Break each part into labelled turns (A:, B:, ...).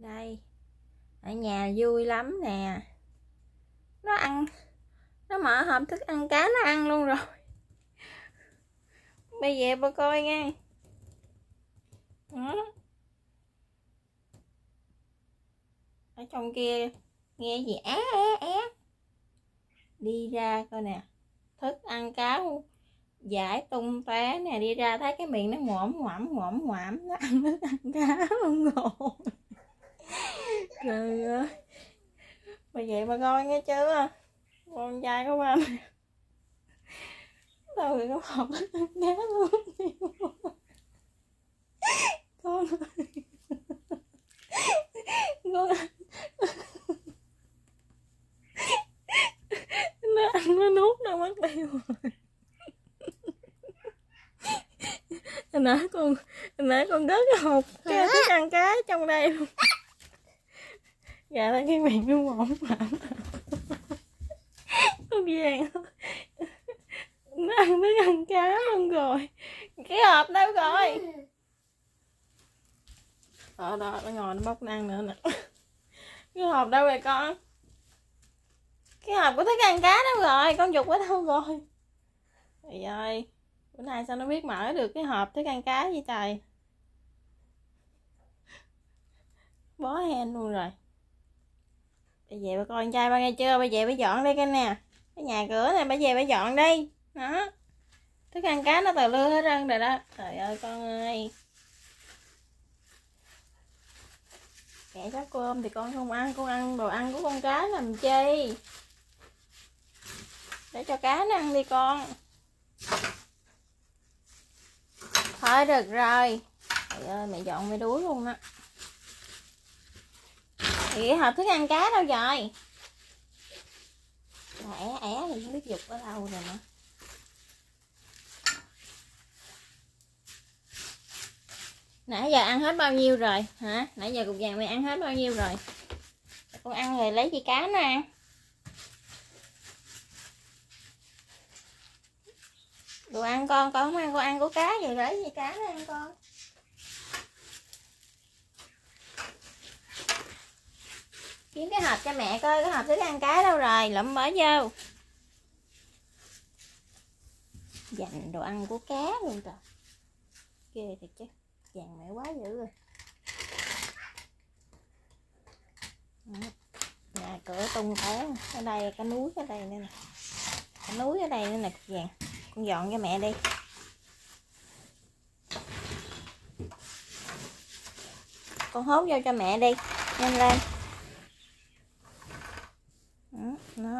A: Đây, ở nhà vui lắm nè. Nó mở hộp thức ăn cá nó ăn luôn rồi. Bây giờ bà coi nha. Ở trong kia nghe gì á á á. Đi ra coi nè. Thức ăn cá giải tung té nè, đi ra thấy cái miệng nó ngoảm nó ăn thức ăn cá luôn rồi. Trời ơi. Bởi vậy bà coi nghe chưa? Con trai của ba đâu rồi, có hộp thức ăn cá luôn. Con ơi. Con nó ăn nó nuốt đâu mất tiêu rồi. Hồi nãy con rớt cái hộp cái thức ăn cá trong đây luôn. Dạ là cái miệng nó mỏng mỏng. Con vàng nó ăn thức ăn cá luôn rồi. Cái hộp đâu rồi? Đó nó ngồi nó bóc nó ăn nữa nè. Cái hộp đâu rồi con? Cái hộp của thức ăn cá đâu rồi? Con Dục ở đâu rồi? Trời ơi, bữa nay sao nó biết mở được cái hộp thức ăn cá vậy trời? Bó hen luôn rồi. Bây giờ bà coi con trai ba nghe chưa? Bây giờ bà dọn đi cái nè. Cái nhà cửa này bà về bà dọn đi. Đó. Thức ăn cá nó tờ lưa hết trơn rồi đó. Trời ơi con ơi. Mẹ cháu cơm thì con không ăn, con ăn đồ ăn của con cá làm chi? Để cho cá nó ăn đi con. Thôi được rồi. Trời ơi mẹ dọn mẹ đuối luôn đó. Thì cái hộp thức ăn cá đâu rồi? Ẻ thì không biết Dục ở đâu rồi nữa. Nãy giờ ăn hết bao nhiêu rồi hả? Nãy giờ cục vàng mày ăn hết bao nhiêu rồi? Con ăn rồi lấy chi cá nó ăn. Đồ ăn con không ăn, con ăn của cá vậy lấy gì cá nó ăn con. Kiếm cái hộp cho mẹ coi, cái hộp thức ăn cá đâu rồi, lụm mở vô. Dành đồ ăn của cá luôn rồi. Ghê thiệt chứ, vàng mẹ quá dữ rồi. Nhà cửa tung té, ở đây cái núi ở đây nữa nè. Cái núi ở đây nữa nè vàng. Con dọn cho mẹ đi. Con hốt vô cho mẹ đi, nhanh lên. Đó.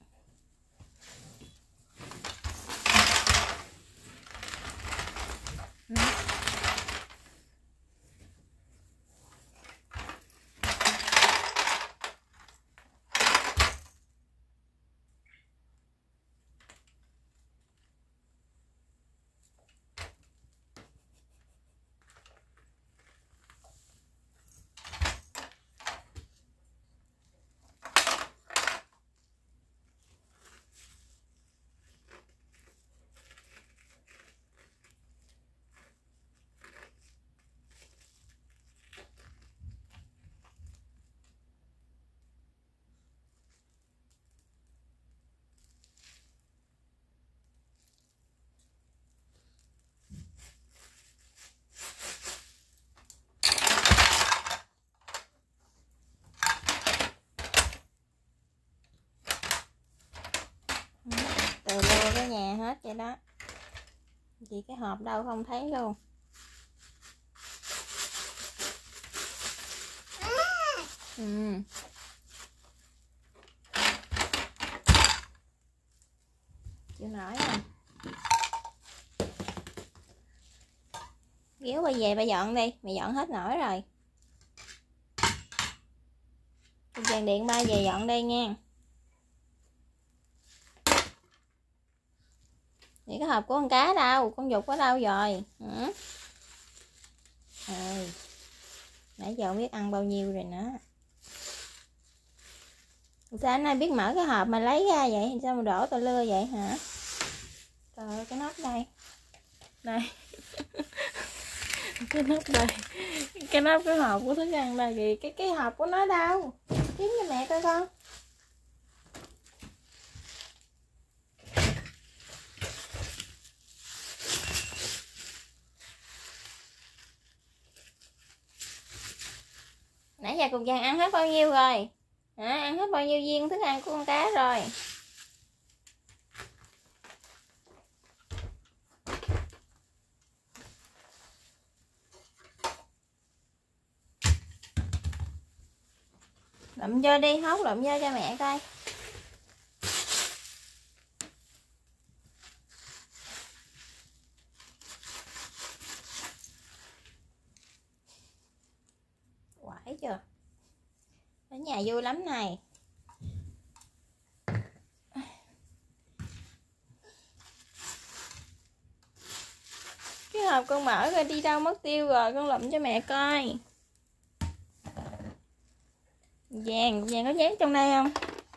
A: Từ lưa cái nhà hết vậy đó. Vì cái hộp đâu không thấy luôn. Chịu nổi không? Kéo bà về bà dọn đi, mày dọn hết nổi rồi. Vàng điện ba về dọn đây nha. Vậy cái hộp của con cá đâu? Con Dục ở đâu rồi? Hả? Nãy giờ không biết ăn bao nhiêu rồi nữa. Sao anh nay biết mở cái hộp mà lấy ra vậy? Sao mà đổ tao lưa vậy hả? Trời ơi cái nắp đây. Đây. Cái nắp đây, cái nắp cái hộp của thức ăn là gì? Cái hộp của nó đâu? Kiếm cho mẹ coi con. Nãy giờ cục vàng ăn hết bao nhiêu rồi? Hả? Ăn hết bao nhiêu viên thức ăn của con cá rồi? Lụm vô đi, hốt lụm vô cho mẹ coi. Quải chưa? Ở nhà vui lắm này. Cái hộp con mở rồi đi đâu mất tiêu rồi, con lụm cho mẹ coi. Vàng có dán trong đây không?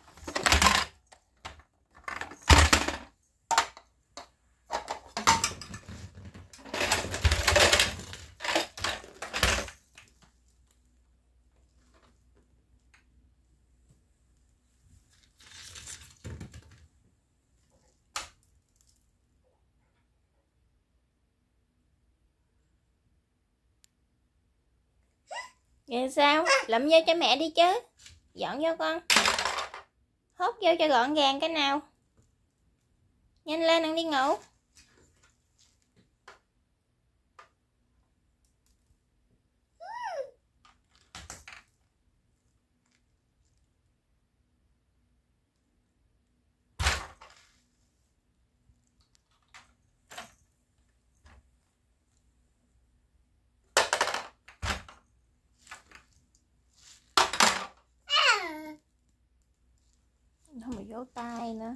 A: Vậy sao? Lụm vô cho mẹ đi chứ. Dọn vô con. Hốt vô cho gọn gàng cái nào. Nhanh lên ăn đi ngủ. Không bị vỗ tay nữa.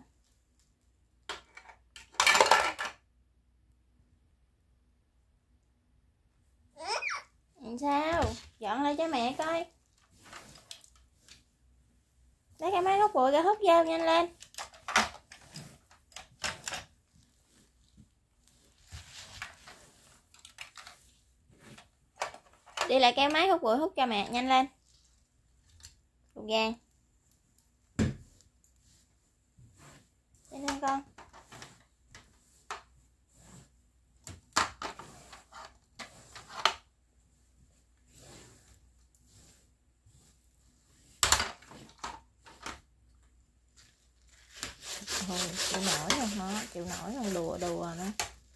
A: Sao? Dọn lại cho mẹ coi. Lấy cái máy hút bụi ra hút vô nhanh lên. Đi lại cái máy hút bụi hút cho mẹ nhanh lên. Cục vàng. Nhanh lên con. Chịu nổi rồi hả? Chịu nổi rồi, đùa nữa.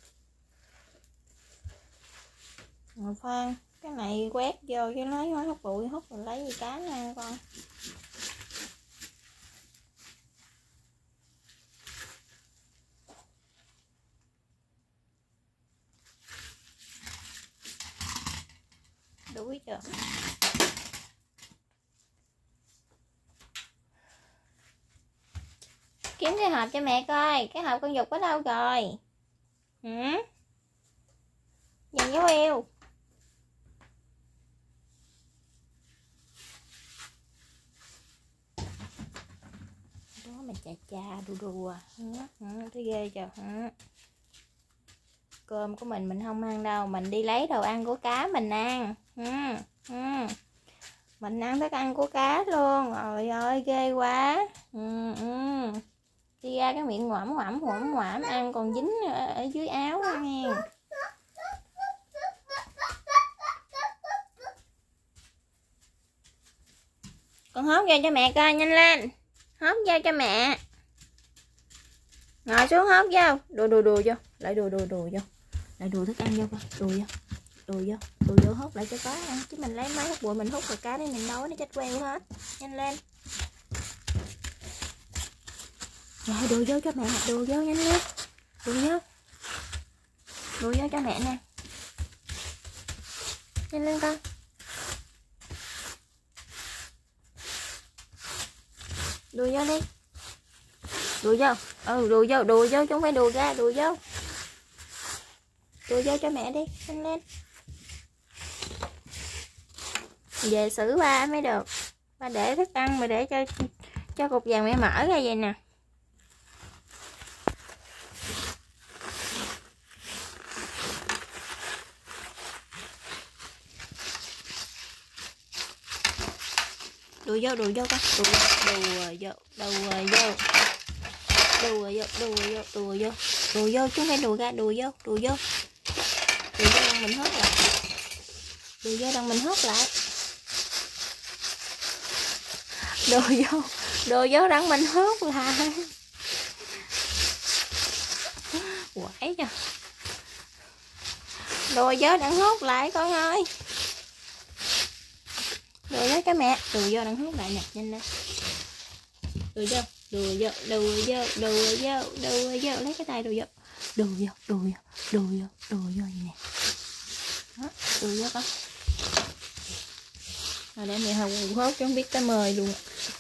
A: Rồi Phan, cái này quét vô chứ lấy máy hút bụi hút rồi lấy gì cá nha con. Đuối chưa? Kiếm cái hộp cho mẹ coi. Cái hộp con Dục ở đâu rồi? Hả? Dành dấu yêu. Đó mà chà đùa. Thấy ghê chưa? Cơm của mình không ăn đâu. Mình đi lấy đồ ăn của cá mình ăn. Mình ăn thức ăn của cá luôn. Trời ơi ghê quá. Đi ra cái miệng ngoảm ăn còn dính ở dưới áo nghe. Con hốt vô cho mẹ coi nhanh lên. Hốt vô cho mẹ. Ngồi xuống hốt vô. Đùa vô. Lại đùa vô. Lại đùa thức ăn vô con. Đùa vô hốt lại cho có ăn. Chứ mình lấy máy hút bụi mình hút rồi cá để mình nấu nó chết queo hết. Nhanh lên. Rồi đùa vô cho mẹ. Đùa vô nhanh lên. Đùa vô cho mẹ nè. Nhanh lên con. Đùa vô đi. Đùa vô. Đùa vô chứ không phải đùa ra. Đùa vô cho mẹ đi. Nhanh lên. Về xử ba mới được. Ba để thức ăn mà để cho cục vàng mẹ mở ra vậy nè. đùa vô con, đùa vô, đùa vô chúng phải đùa ra, đùa vô đằng mình hốt lại, đùa vô đằng mình hốt lại, đùa vô đằng mình hốt lại, quẩy cho, đùa vô đằng hốt lại con ơi, đùa với cái mẹ, đùa vô đằng hốt lại nè, nhanh lên, đùa vô, lấy cái tay đùa vô vậy nè, đó, đùa vô con, rồi để mẹ hầu hốt cho không biết tới mời luôn.